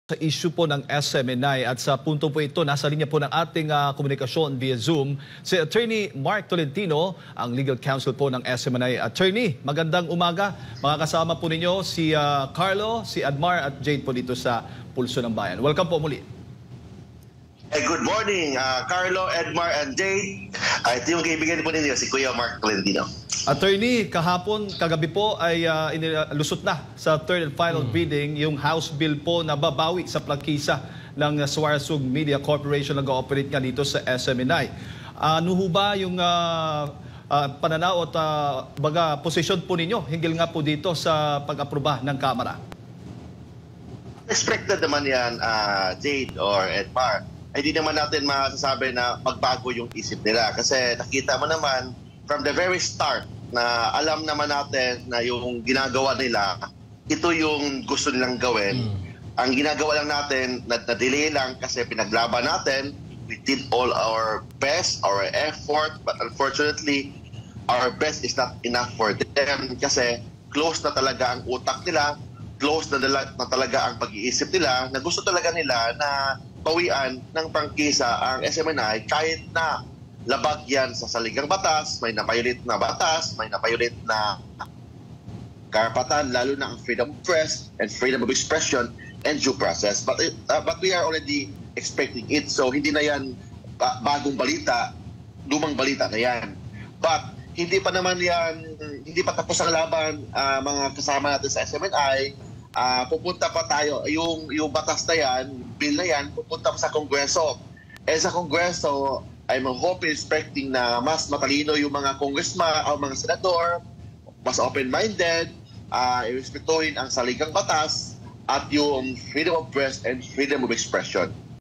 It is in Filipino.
Sa issue po ng SMNI at sa punto po ito, nasa linya po ng ating komunikasyon via Zoom si Attorney Mark Tolentino, ang legal counsel po ng SMNI. Attorney, magandang umaga. Makakasama po ninyo si Carlo, si Admar at Jade po dito sa Pulso ng Bayan. Welcome po muli. Good morning, Carlo, Edmar, and Jade. Ito yung kaibigan po ninyo, si Kuya Mark Tolentino. Attorney, kagabi po ay lusot na sa third and final reading yung House Bill po na babawi sa plangkisa ng Suarezug Media Corporation na nag-ooperate nga dito sa SMNI. Ano ho ba yung pananaw at posisyon po ninyo hinggil nga po dito sa pag-aproba ng Kamara? Expected naman yan, Jade or Edmar. Hindi naman natin masasabi na magbago yung isip nila kasi nakita mo naman from the very start na alam naman natin na yung ginagawa nila, ito yung gusto nilang gawin. Ang ginagawa lang natin, na-delay lang kasi pinaglaban natin. We did all our best, our effort, but unfortunately, our best is not enough for them kasi close na talaga ang utak nila, close na talaga ang pag-iisip nila, na gusto talaga nila na pawian ng prangkisa ang SMNI kahit na labag yan sa saligang batas, may napayulit na batas, may napayulit na karapatan, lalo na ang freedom of press and freedom of expression and due process. But we are already expecting it. So hindi na yan bagong balita, lumang balita na yan. But hindi pa naman yan, hindi pa tapos ang laban, mga kasama natin sa SMNI. Pupunta pa tayo, yung batas na yan, bill na yan, pupunta pa sa Kongreso. Sa Kongreso, I'm hoping, expecting na mas matalino yung mga congressman o mga senador, mas open-minded, irespetuhin ang saligang batas at yung freedom of press and freedom of expression.